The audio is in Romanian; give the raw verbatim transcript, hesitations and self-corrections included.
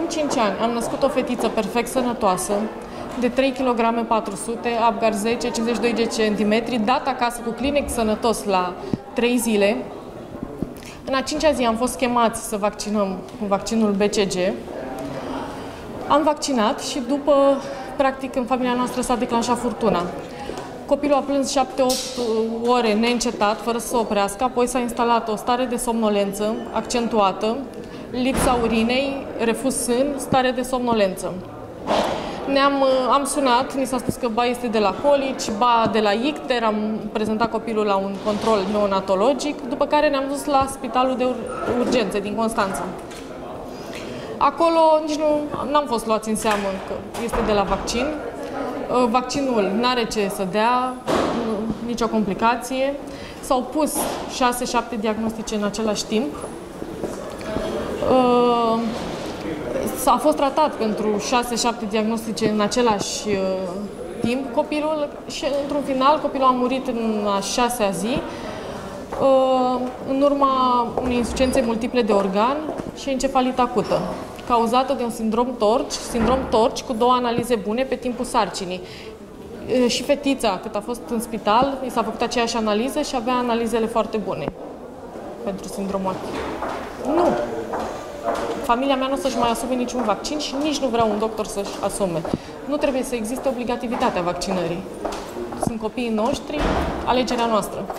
cinci ani am născut o fetiță perfect sănătoasă, de trei kilograme patru sute, Apgar zece, cincizeci și doi de centimetri, dat acasă cu Clinic Sănătos la trei zile. În a cincea zi am fost chemați să vaccinăm cu vaccinul B C G. Am vaccinat și după, practic, în familia noastră s-a declanșat furtuna. Copilul a plâns șapte opt ore neîncetat, fără să se oprească, apoi s-a instalat o stare de somnolență accentuată, lipsa urinei, refuz sân, stare de somnolență. Ne-am am sunat, ni s-a spus că ba este de la colici, ba de la icter, am prezentat copilul la un control neonatologic, după care ne-am dus la spitalul de urgențe din Constanța. Acolo nici nu am fost luați în seamă că este de la vaccin. Vaccinul n-are ce să dea, nicio complicație. S-au pus șase șapte diagnostice în același timp. S-a fost tratat pentru șase șapte diagnostice în același timp copilul și într-un final copilul a murit în a șasea zi în urma unei insuficiențe multiple de organ și encefalită acută, cauzată de un sindrom torci, sindrom torci cu două analize bune pe timpul sarcinii. Și fetița, cât a fost în spital, i s-a făcut aceeași analiză și avea analizele foarte bune pentru sindromul activ. Nu! Familia mea nu o să-și mai asume niciun vaccin și nici nu vrea un doctor să-și asume. Nu trebuie să existe obligativitatea vaccinării. Sunt copiii noștri, alegerea noastră.